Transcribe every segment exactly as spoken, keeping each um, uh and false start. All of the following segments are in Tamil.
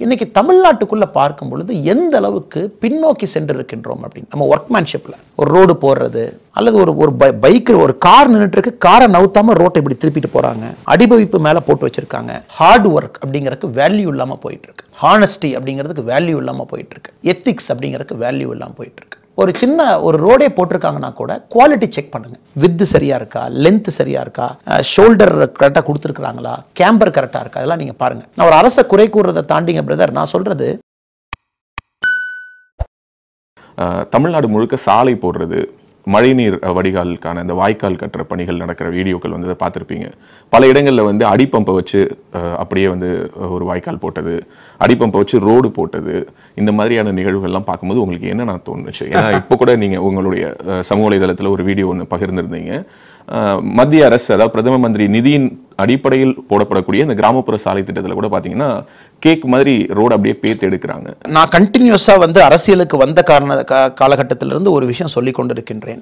இன்னைக்கு தமிழ்நாட்டுக்குள்ள பார்க்கும் பொழுது எந்த அளவுக்கு பின்னோக்கி சென்றிருக்கின்றோம் அப்படின்னு நம்ம ஒர்க்மேன்ஷிப்ல ஒரு ரோடு போடுறது அல்லது ஒரு ஒரு பைக்கில் ஒரு கார் நின்றுட்டு இருக்கு, காரை நவுத்தாம ரோட்டை இப்படி திருப்பிட்டு போறாங்க, அடிபவிப்பு மேல போட்டு வச்சிருக்காங்க. ஹார்ட் ஒர்க் அப்படிங்கிறதுக்கு வேல்யூ இல்லாம போயிட்டு இருக்கு, ஹானஸ்டி அப்படிங்கிறதுக்கு வேல்யூ இல்லாம போயிட்டு இருக்கு, எத்திக்ஸ் அப்படிங்கிறதுக்கு வேல்யூ இல்லாம போயிட்டு இருக்கு. ஒரு சின்ன ஒரு ரோடே போட்டிருக்காங்கன்னா கூட குவாலிட்டி செக் பண்ணுங்க, வித் சரியா இருக்கா, லென்த் சரியா இருக்கா, ஷோல்டர் கரெக்டா கொடுத்துருக்காங்களா, கேம்பர் கரெக்டா இருக்கா, அதெல்லாம் நீங்க பாருங்க. நான் ஒரு அரச குறை கூறுறதை தாண்டிங்க பிரதர், நான் சொல்றது தமிழ்நாடு முழுக்க சாலை போடுறது, மழைநீர் வடிகாலுக்கான இந்த வாய்க்கால் கட்டுற பணிகள் நடக்கிற வீடியோக்கள் வந்து பார்த்துருப்பீங்க. பல இடங்களில் வந்து அடிப்பம்பை வச்சு அப்படியே வந்து ஒரு வாய்க்கால் போட்டது, அடிப்பம்பை வச்சு ரோடு போட்டது, இந்த மாதிரியான நிகழ்வுகள்லாம் பார்க்கும்போது உங்களுக்கு என்ன நான் தோணுச்சு? ஏன்னா இப்போ கூட நீங்கள் உங்களுடைய சமூக வலைதளத்தில் ஒரு வீடியோ ஒன்று பகிர்ந்திருந்தீங்க. மத்திய அரசு, அதாவது பிரதம மந்திரி நிதியின் அடிப்படையில் போடப்படக்கூடிய இந்த கிராமப்புற சாலை திட்டத்தில் கூட பார்த்தீங்கன்னா கேக் மாதிரி ரோடு அப்படியே பேத்து எடுக்கிறாங்க. நான் கண்டினியூஸா வந்து அரசியலுக்கு வந்த காரண காலகட்டத்திலிருந்து ஒரு விஷயம் சொல்லி கொண்டிருக்கின்றேன்.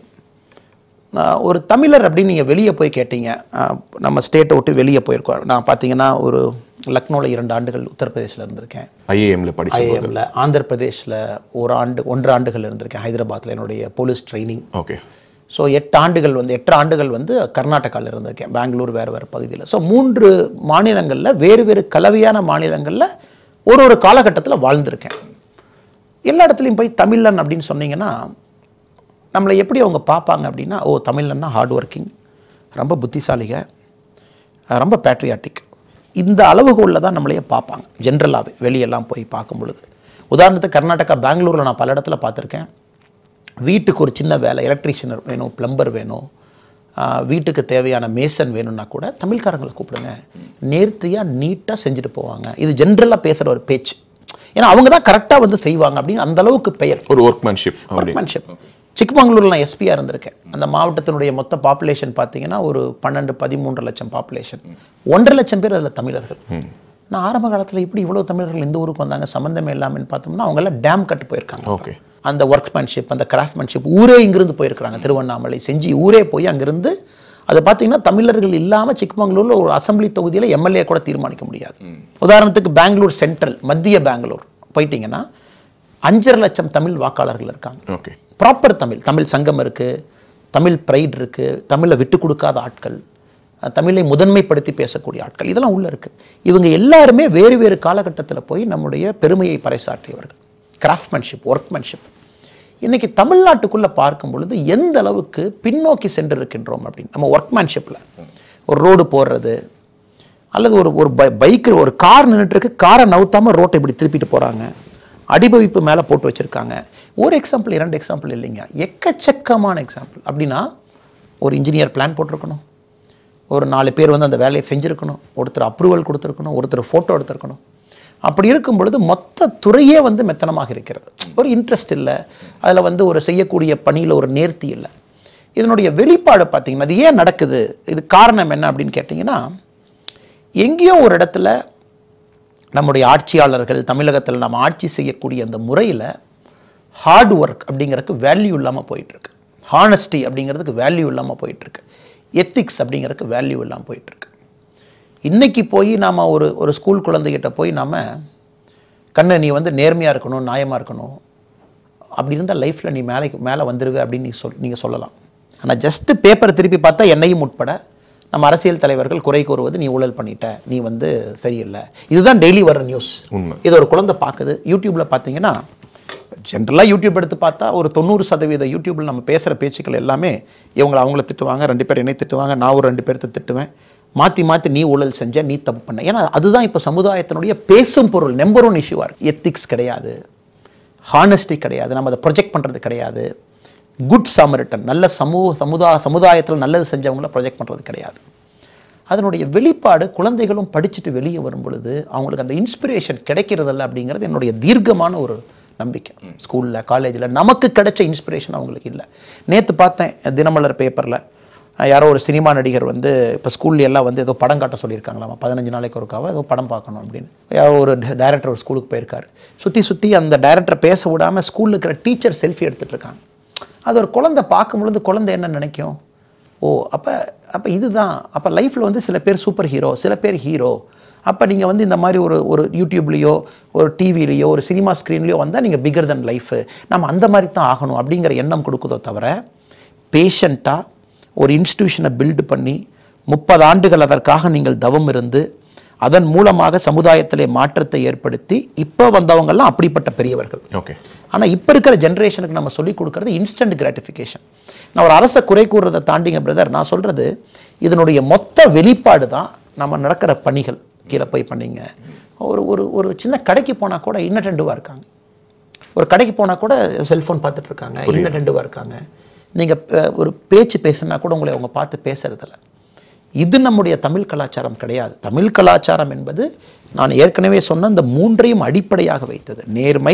ஒரு தமிழர் அப்படின்னு நீங்கள் வெளியே போய் கேட்டீங்க, நம்ம ஸ்டேட்டை விட்டு வெளியே போயிருக்கோம். நான் பார்த்தீங்கன்னா ஒரு லக்னோவில் இரண்டு ஆண்டுகள் உத்தரப்பிரதேசில் இருந்திருக்கேன், ஐஏஎம்ல படிச்சேன், ஐஏஎம்ல ஆந்திர பிரதேசில் ஒரு ஆண்டு ஒன்றரை ஆண்டுகள் இருந்திருக்கேன், ஹைதராபாத்தில் என்னுடைய போலீஸ் ட்ரைனிங். ஓகே. ஸோ எட்டு ஆண்டுகள் வந்து எட்டு ஆண்டுகள் வந்து கர்நாடகாவில் இருந்திருக்கேன், பெங்களூர் வேறு வேறு பகுதியில். ஸோ மூன்று மாநிலங்களில் வேறு வேறு கலவையான மாநிலங்களில் ஒரு ஒரு காலகட்டத்தில் வாழ்ந்திருக்கேன். எல்லா இடத்துலையும் போய் தமிழன் அப்படின்னு சொன்னீங்கன்னா நம்மளை எப்படி அவங்க பார்ப்பாங்க அப்படின்னா, ஓ தமிழன்னா ஹார்ட் ஒர்க்கிங், ரொம்ப புத்திசாலிக, ரொம்ப பேட்ரியாட்டிக், இந்த அளவுகோலில் தான் நம்மளையே பார்ப்பாங்க ஜென்ரலாகவே வெளியெல்லாம் போய் பார்க்கும் பொழுது. உதாரணத்துக்கு கர்நாடகா பெங்களூரில் நான் பல இடத்துல பார்த்துருக்கேன். வீட்டுக்கு ஒரு சின்ன வேலை, எலக்ட்ரீஷியன் வேணும், பிளம்பர் வேணும், வீட்டுக்கு தேவையான மேசன் வேணும்னா கூட தமிழ்காரங்களை கூப்பிடுங்க, நேர்த்தியாக நீட்டாக செஞ்சுட்டு போவாங்க. இது ஜென்ரலாக பேசுகிற ஒரு பேச்சு, ஏன்னா அவங்க தான் கரெக்டாக வந்து செய்வாங்க அப்படின்னு அந்த அளவுக்கு பெயர். ஒரு ஒர்க்மேன்ஷிப் ஒர்க்மேன்ஷிப். சிக்மங்களூரில் நான் எஸ்பியாக இருந்திருக்கேன். அந்த மாவட்டத்தினுடைய மொத்த பாப்புலேஷன் பார்த்தீங்கன்னா ஒரு பன்னெண்டு பதிமூன்று லட்சம் பாப்புலேஷன், ஒன்றரை லட்சம் பேர் அதில் தமிழர்கள். நான் ஆரம்ப காலத்தில் இப்படி இவ்வளோ தமிழர்கள் இந்த ஊருக்கு வந்தாங்க சம்மந்தமே இல்லாமல் பார்த்தோம்னா அவங்கெல்லாம் டேம் கட்டு போயிருக்காங்க. ஓகே. அந்த ஒர்க்மேன்ஷிப், அந்த கிராஃப்ட்மேன்ஷிப், ஊரே இங்கிருந்து போயிருக்கிறாங்க, திருவண்ணாமலை செஞ்சு ஊரே போய் அங்கிருந்து அதை பார்த்தீங்கன்னா தமிழர்கள் இல்லாமல் சிக்மங்களூரில் ஒரு அசம்பிளி தொகுதியில் எம்எல்ஏ கூட தீர்மானிக்க முடியாது. உதாரணத்துக்கு பெங்களூர் சென்ட்ரல், மத்திய பெங்களூர் போயிட்டீங்கன்னா அஞ்சரை லட்சம் தமிழ் வாக்காளர்கள் இருக்காங்க. ஓகே. ப்ராப்பர் தமிழ், தமிழ் சங்கம் இருக்குது, தமிழ் ப்ரைட் இருக்குது, தமிழை விட்டு கொடுக்காத ஆட்கள், தமிழை முதன்மைப்படுத்தி பேசக்கூடிய ஆட்கள், இதெல்லாம் உள்ளே இருக்குது. இவங்க எல்லாருமே வேறு வேறு காலகட்டத்தில் போய் நம்முடைய பெருமையை பறைசாற்றியவர்கள். Craftsmanship, workmanship. இன்னைக்கு தமிழ்நாட்டுக்குள்ளே பார்க்கும் பொழுது எந்த அளவுக்கு பின்னோக்கி சென்றிருக்கின்றோம் அப்படின்னு நம்ம ஒர்க்மேன்ஷிப்பில் ஒரு ரோடு போடுறது அல்லது ஒரு ஒரு பைக்கில் ஒரு கார் நின்றுட்டு இருக்கு, காரை நவுத்தாமல் ரோட்டை இப்படி திருப்பிட்டு போகிறாங்க, அடிபவிப்பு மேலே போட்டு வச்சுருக்காங்க. ஒரு எக்ஸாம்பிள் இரண்டு எக்ஸாம்பிள் இல்லைங்க, எக்கச்சக்கமான எக்ஸாம்பிள். அப்படின்னா ஒரு இன்ஜினியர் பிளான் போட்டிருக்கணும், ஒரு நாலு பேர் வந்து அந்த வேலையை செஞ்சுருக்கணும், ஒருத்தர் அப்ரூவல் கொடுத்துருக்கணும், ஒருத்தர் ஃபோட்டோ எடுத்துருக்கணும். அப்படி இருக்கும் பொழுது மொத்த துறையே வந்து மெத்தனமாக இருக்கிறது. ஒரு இன்ட்ரெஸ்ட் இல்லை, அதில் வந்து ஒரு செய்யக்கூடிய பணியில் ஒரு நேர்த்தி இல்லை. இதனுடைய வெளிப்பாடு பார்த்தீங்கன்னா அது ஏன் நடக்குது, இது காரணம் என்ன அப்படின்னு கேட்டிங்கன்னா, எங்கேயோ ஒரு இடத்துல நம்முடைய ஆட்சியாளர்கள் தமிழகத்தில் நம்ம ஆட்சி செய்யக்கூடிய அந்த முறையில் ஹார்ட் ஒர்க் அப்படிங்கிறதுக்கு வேல்யூ இல்லாமல் போயிட்டுருக்கு, ஹானஸ்டி அப்படிங்கிறதுக்கு வேல்யூ இல்லாமல் போயிட்டுருக்கு, எத்திக்ஸ் அப்படிங்கிறதுக்கு வேல்யூ இல்லாமல் போயிட்டுருக்கு. இன்றைக்கி போய் நாம் ஒரு ஒரு ஸ்கூல் குழந்தைகிட்ட போய் நாம் கண்ணு நீ வந்து நேர்மையாக இருக்கணும், நியாயமாக இருக்கணும், அப்படி இருந்தால் லைஃப்பில் நீ மேலே மேலே வந்துடுவே அப்படின்னு நீ சொல் நீங்கள் சொல்லலாம். ஆனால் ஜஸ்ட்டு பேப்பர் திருப்பி பார்த்தா என்னையும் உட்பட நம்ம அரசியல் தலைவர்கள் குறை கூறுவது நீ ஊழல் பண்ணிட்ட, நீ வந்து சரியில்லை, இதுதான் டெய்லி வர நியூஸ். இது ஒரு குழந்தை பார்க்குது. யூடியூப்பில் பார்த்தீங்கன்னா ஜென்ரலாக யூடியூப் எடுத்து பார்த்தா ஒரு தொண்ணூறு சதவீத யூடியூப்பில் நம்ம பேசுகிற பேச்சுக்கள் எல்லாமே இவங்களை அவங்கள திட்டுவாங்க, ரெண்டு பேர் என்னை திட்டுவாங்க, நான் ஒரு ரெண்டு பேர்த்த திட்டுவேன், மாற்றி மாற்றி நீ ஊழல் செஞ்ச, நீ தப்பு பண்ண. ஏன்னா அதுதான் இப்போ சமுதாயத்தினுடைய பேசும் பொருள், நம்பர் ஒன் இஷ்யூவாக இருக்குது. எத்திக்ஸ் கிடையாது, ஹானஸ்டி கிடையாது, நம்ம அதை ப்ரொஜெக்ட் பண்ணுறது கிடையாது, குட் சாமரிட்டன், நல்ல சமூக சமுதாய சமுதாயத்தில் நல்லது செஞ்சவங்கள ப்ரொஜெக்ட் பண்ணுறது கிடையாது. அதனுடைய வெளிப்பாடு குழந்தைகளும் படிச்சுட்டு வெளியே வரும் பொழுது அவங்களுக்கு அந்த இன்ஸ்பிரேஷன் கிடைக்கிறதில்ல அப்படிங்கிறது என்னுடைய தீர்க்கமான ஒரு நம்பிக்கை. ஸ்கூலில் காலேஜில் நமக்கு கிடைச்ச இன்ஸ்பிரேஷன் அவங்களுக்கு இல்லை. நேற்று பார்த்தேன் தினமலர் பேப்பரில் யாரோ ஒரு சினிமா நடிகர் வந்து இப்போ ஸ்கூல்ல எல்லாம் வந்து ஏதோ படம் காட்ட சொல்லியிருக்காங்களாமா, பதினஞ்சு நாளைக்கு ஒருக்காவோ ஏதோ படம் பார்க்கணும் அப்படின்னு. யாரோ ஒரு டைரக்டர் ஒரு ஸ்கூலுக்கு போயிருக்காரு, சுற்றி சுற்றி அந்த டைரக்டரை பேச விடாமல் ஸ்கூலில் இருக்கிற டீச்சர் செல்ஃபி எடுத்துகிட்டு இருக்காங்க. அது ஒரு குழந்தை பார்க்கும்பொழுது குழந்தை என்ன நினைக்கும், ஓ அப்போ அப்போ இதுதான் அப்போ லைஃப்பில் வந்து சில பேர் சூப்பர் ஹீரோ, சில பேர் ஹீரோ, அப்போ நீங்கள் வந்து இந்த மாதிரி ஒரு ஒரு யூடியூப்லேயோ ஒரு டிவிலேயோ ஒரு சினிமா ஸ்க்ரீன்லேயோ வந்தால் நீங்கள் பிகர் தென் லைஃபு நம்ம அந்த மாதிரி தான் ஆகணும் அப்படிங்கிற எண்ணம் கொடுக்குதோ தவிர பேஷண்ட்டாக ஒரு இன்ஸ்டிடியூஷனை பில்டு பண்ணி முப்பது ஆண்டுகள் அதற்காக நீங்கள் தவம் இருந்து அதன் மூலமாக சமுதாயத்திலே மாற்றத்தை ஏற்படுத்தி இப்போ வந்தவங்கெல்லாம் அப்படிப்பட்ட பெரியவர்கள். ஓகே. ஆனால் இப்போ இருக்கிற ஜென்ரேஷனுக்கு நம்ம சொல்லிக் கொடுக்கறது இன்ஸ்டன்ட் கிராட்டிஃபிகேஷன். நான் ஒரு அரசை குறை கூறுறதை தாண்டிங்க பிரதர், நான் சொல்கிறது இதனுடைய மொத்த வெளிப்பாடு தான் நம்ம நடக்கிற பணிகள். கீழே போய் பண்ணிங்க, ஒரு ஒரு ஒரு சின்ன கடைக்கு போனால் கூட இன்னட்டெண்டுவாக இருக்காங்க, ஒரு கடைக்கு போனால் கூட செல்ஃபோன் பார்த்துட்டு இருக்காங்க, இன்னட்டெண்டுவாக இருக்காங்க. நீங்கள் ஒரு பேச்சு பேசுனா கூட உங்களை அவங்க பார்த்து பேசுறதில்ல. இது நம்முடைய தமிழ் கலாச்சாரம் கிடையாது. தமிழ் கலாச்சாரம் என்பது நான் ஏற்கனவே சொன்ன இந்த மூன்றையும் அடிப்படையாக வைத்தது. நேர்மை,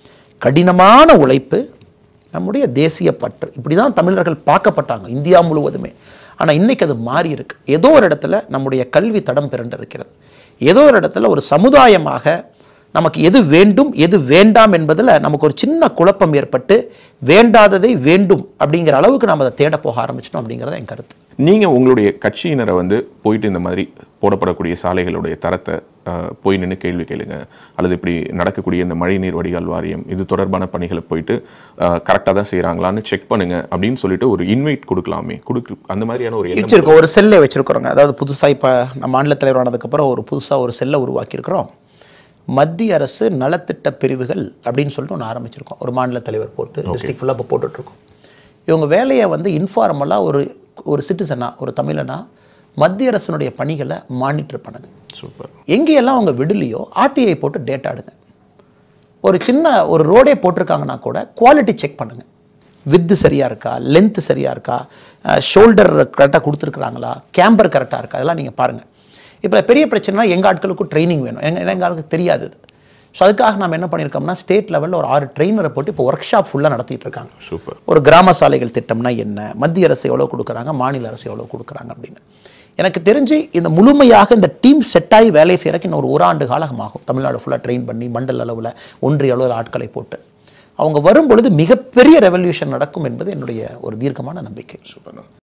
கடினமான உழைப்பு, நம்முடைய தேசிய பற்று. இப்படி தான் தமிழர்கள் பார்க்கப்பட்டாங்க இந்தியா முழுவதுமே. ஆனால் இன்னைக்கு அது மாறி இருக்கு. ஏதோ ஒரு இடத்துல நம்முடைய கல்வி தடம் பிறண்டு இருக்கிறது. ஏதோ ஒரு இடத்துல ஒரு சமுதாயமாக நமக்கு எது வேண்டும் எது வேண்டாம் என்பதில் நமக்கு ஒரு சின்ன குழப்பம் ஏற்பட்டு வேண்டாததை வேண்டும் அப்படிங்கிற அளவுக்கு நாம் அதை தேட போக ஆரம்பிச்சிட்டோம் அப்படிங்கிறத என் கருத்து. நீங்கள் உங்களுடைய கட்சியினரை வந்து போயிட்டு இந்த மாதிரி போடப்படக்கூடிய சாலைகளுடைய தரத்தை போய் நின்று கேள்வி கேளுங்க, அல்லது இப்படி நடக்கக்கூடிய இந்த மழைநீர் வடிகால் வாரியம் இது தொடர்பான பணிகளை போயிட்டு கரெக்டாக தான் செய்கிறாங்களான்னு செக் பண்ணுங்க அப்படின்னு சொல்லிட்டு ஒரு இன்வைட் கொடுக்கலாமே, கொடுக்கு அந்த மாதிரியான ஒரு வச்சிருக்கோம். ஒரு செல்லை வச்சிருக்கிறோங்க. அதாவது புதுசாக இப்போ நம்ம மாநில தலைவர் ஆனதுக்கப்புறம் ஒரு புதுசாக ஒரு செல்லை உருவாக்கியிருக்கிறோம். மத்திய அரசு நலத்திட்ட பிரிவுகள் அப்படின்னு சொல்லிட்டு ஒன்று ஆரம்பிச்சிருக்கோம். ஒரு மாநில தலைவர் போட்டு டிஸ்ட்ரிக்ட் ஃபுல்லாக இப்போ போட்டுட்ருக்கோம். இவங்க வேலையை வந்து இன்ஃபார்மலாக ஒரு ஒரு சிட்டிசனா ஒரு தமிழனா மத்திய அரசினுடைய பணிகளை மானிட்டர் பண்ணுங்க. சூப்பர். எங்கேயெல்லாம் அவங்க விடலையோ ஆர்டிஐ போட்டு டேட்டா எடுங்க. ஒரு சின்ன ஒரு ரோடே போட்டிருக்காங்கன்னா கூட குவாலிட்டி செக் பண்ணுங்க. வித்து சரியா இருக்கா, லென்த் சரியா இருக்கா, ஷோல்டர் கரெக்டாக கொடுத்துருக்குறாங்களா, கேம்பர் கரெக்டாக இருக்கா, அதெல்லாம் நீங்கள் பாருங்கள். இப்போ பெரிய பிரச்சனைனா எங்கள் ஆட்களுக்கும் ட்ரைனிங் வேணும். எங்கள் எங்கள் ஆளுக்கு தெரியாது. ஸோ அதுக்காக நம்ம என்ன பண்ணியிருக்கோம்னா ஸ்டேட் லெவலில் ஒரு ஆறு ட்ரெயினரை போட்டு இப்போ ஒர்க் ஷாப் ஃபுல்லாக நடத்திட்டு இருக்காங்க. சூப்பர். ஒரு கிராம சாலைகள் திட்டம்னா என்ன, மத்திய அரசு எவ்வளோ கொடுக்குறாங்க, மாநில அரசு எவ்வளோ கொடுக்குறாங்க அப்படின்னு. எனக்கு தெரிஞ்சு இந்த முழுமையாக இந்த டீம் செட் ஆகி வேலை செய்யறதுக்கு இன்னும் ஒரு ஒரு ஆண்டு காலம் ஆகும். தமிழ்நாடு ஃபுல்லாக ட்ரெயின் பண்ணி மண்டல் அளவில் ஒன்றிய அளவில் ஆட்களை போட்டு அவங்க வரும்பொழுது மிகப்பெரிய ரெவல்யூஷன் நடக்கும் என்பது என்னுடைய ஒரு தீர்க்கமான நம்பிக்கை. சூப்பர்.